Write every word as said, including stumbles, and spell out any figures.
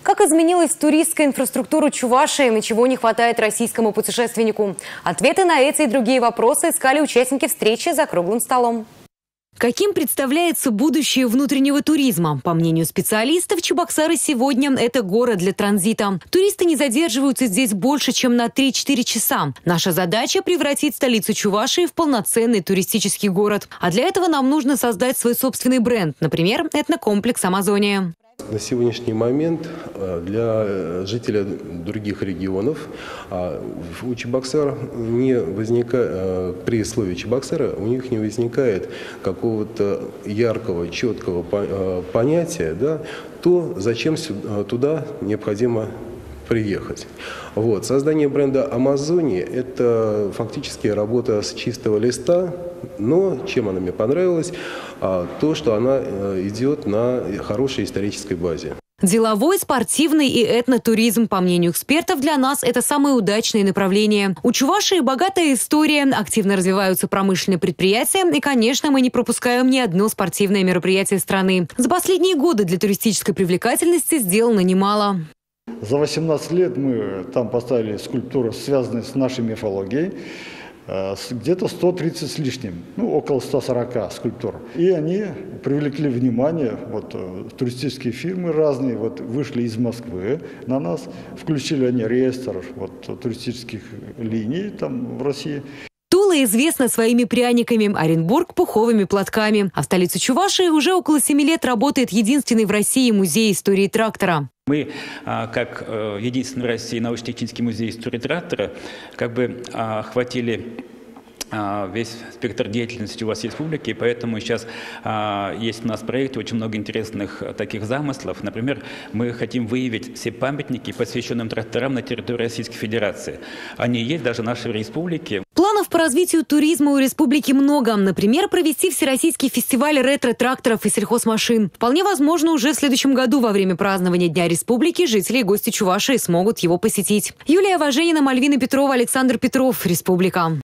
Как изменилась туристская инфраструктура Чувашии и чего не хватает российскому путешественнику? Ответы на эти и другие вопросы искали участники встречи за круглым столом. Каким представляется будущее внутреннего туризма? По мнению специалистов, Чебоксары сегодня – это город для транзита. Туристы не задерживаются здесь больше, чем на три-четыре часа. Наша задача – превратить столицу Чувашии в полноценный туристический город. А для этого нам нужно создать свой собственный бренд, например, этнокомплекс «Амазония». На сегодняшний момент для жителей других регионов у Чебоксар не возникает, при слове Чебоксары у них не возникает какого-то яркого, четкого понятия, да, то, зачем туда необходимо приехать. Вот. Создание бренда «Амазония» – это фактически работа с чистого листа, но чем она мне понравилась? А, то, что она идет на хорошей исторической базе. Деловой, спортивный и этнотуризм, по мнению экспертов, для нас это самые удачные направления. У Чувашии богатая история, активно развиваются промышленные предприятия и, конечно, мы не пропускаем ни одно спортивное мероприятие страны. За последние годы для туристической привлекательности сделано немало. За восемнадцать лет мы там поставили скульптуры, связанные с нашей мифологией, где-то сто тридцать с лишним, ну около ста сорока скульптур. И они привлекли внимание, вот туристические фирмы разные, вот вышли из Москвы на нас, включили они реестр вот, туристических линий там в России. Тула известна своими пряниками, Оренбург – пуховыми платками. А в столице Чувашии уже около семи лет работает единственный в России музей истории трактора. Мы, как единственный в России научно-технический музей истории трактора, как бы охватили весь спектр деятельности у вас республики, поэтому сейчас а, есть у нас в проекте очень много интересных таких замыслов. Например, мы хотим выявить все памятники, посвященным тракторам на территории Российской Федерации. Они есть даже в нашей республике. Планов по развитию туризма у республики много. Например, провести всероссийский фестиваль ретро-тракторов и сельхозмашин. Вполне возможно, уже в следующем году во время празднования Дня Республики жители и гости Чувашии смогут его посетить. Юлия Важенина, Мальвина Петрова, Александр Петров. Республика.